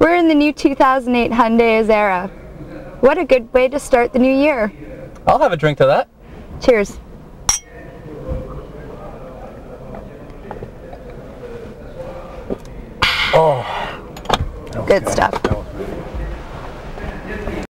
We're in the new 2008 Hyundai Azera. What a good way to start the new year. I'll have a drink to that. Cheers. Oh. Good stuff.